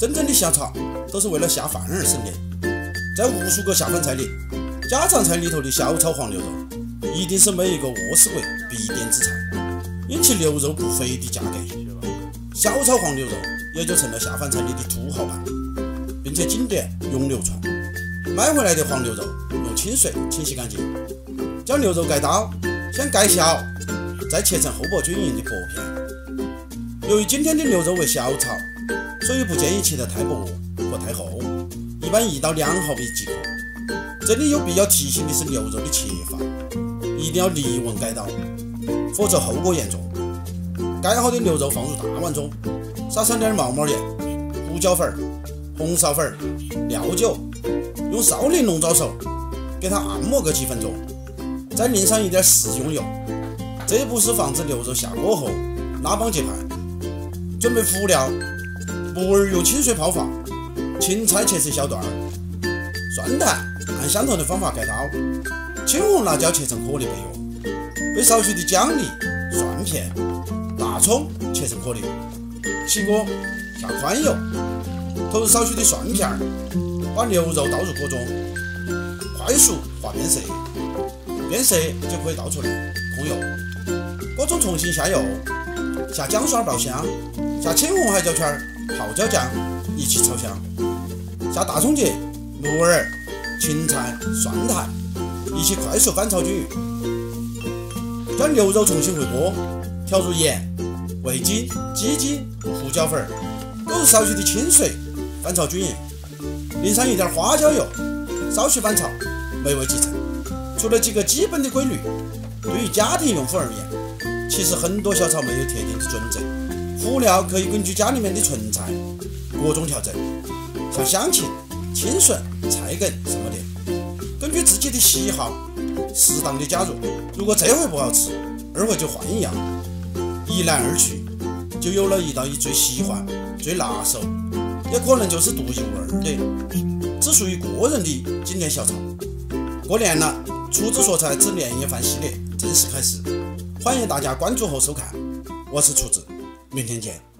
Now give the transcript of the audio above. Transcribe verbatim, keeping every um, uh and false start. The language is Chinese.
真正的小炒都是为了下饭而生的。在无数个下饭菜里，家常菜里头的小炒黄牛肉一定是每一个饿死鬼必点之菜，因其牛肉不菲的价格，小炒黄牛肉也就成了下饭菜里的土豪盘，并且经典永流传。买回来的黄牛肉用清水清洗干净，将牛肉盖刀，先盖小，再切成厚薄均匀的薄片。由于今天的牛肉为小炒，所以不建议切得太薄或太厚，一般一到两毫米即可。这里有必要提醒的是牛肉的切法，一定要立稳盖刀，否则后果严重。盖好的牛肉放入大碗中，撒上点毛毛盐、胡椒粉、红苕粉、料酒，用烧淋龙爪手给它按摩个几分钟，再淋上一点食用油。这一步是防止牛肉下锅后拉帮结派。准备辅料：木耳用清水泡发，芹菜切成小段，蒜苔按相同的方法盖刀，青红辣椒切成颗粒备用，备少许的姜粒、蒜片、大葱切成颗粒。起锅下宽油，投入少许的蒜片，把牛肉倒入锅中，快速滑变色，变色就可以倒出来，控油。锅中重新下油，下姜蒜爆香，下青红海椒圈、泡椒酱一起炒香，下大葱节、木耳、芹菜、蒜苔一起快速翻炒均匀。将牛肉重新回锅，调入盐、味精、鸡精、胡椒粉，勾入少许的清水，翻炒均匀，淋上一点花椒油，稍许翻炒，美味即成。除了几个基本的规律，对于家庭用户而言，其实很多小炒没有特定的准则，辅料可以根据家里面的存在各种调整，像香芹、青笋、菜梗什么的，根据自己的喜好适当的加入。如果这回不好吃，二回就换一样，一来二去就有了一道你最喜欢、最拿手，也可能就是独一无二的，只属于个人的经典小炒。过年了，厨子说菜之年夜饭系列正式开始，欢迎大家关注后收看。我是厨子，明天见。